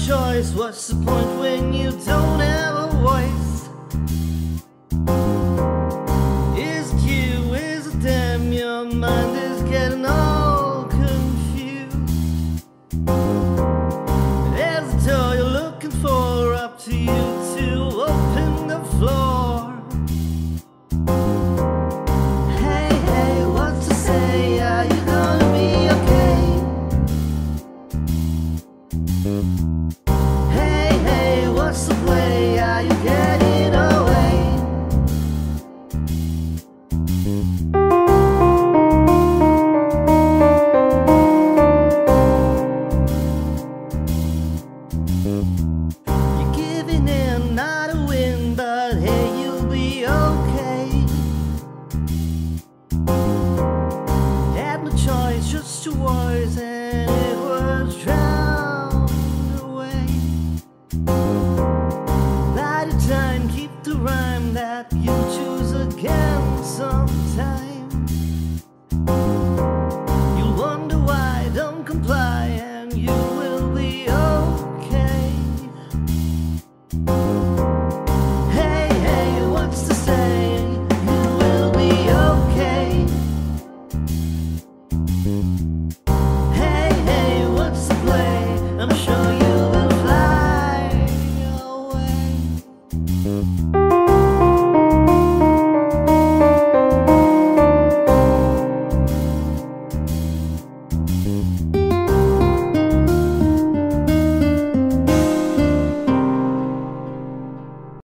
choice. What's the point when you don't have a voice? Is it you, is it them? Your mind is getting all confused. There's a door you're looking for, up to you to open the floor.